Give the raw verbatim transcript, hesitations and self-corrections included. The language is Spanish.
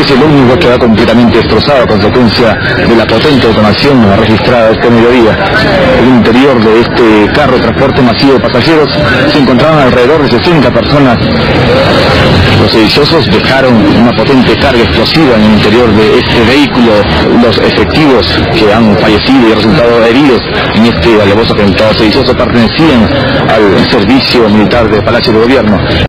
edificio el ómnibus queda completamente destrozado a consecuencia de la potente detonación registrada este mediodía. En el interior de este carro de transporte masivo de pasajeros se encontraban alrededor de sesenta personas. Los sediciosos dejaron una potente carga explosiva en el interior de este vehículo. Los efectivos que han fallecido y resultado heridos en este alevoso atentado sedicioso pertenecían al servicio militar de Palacio de Gobierno.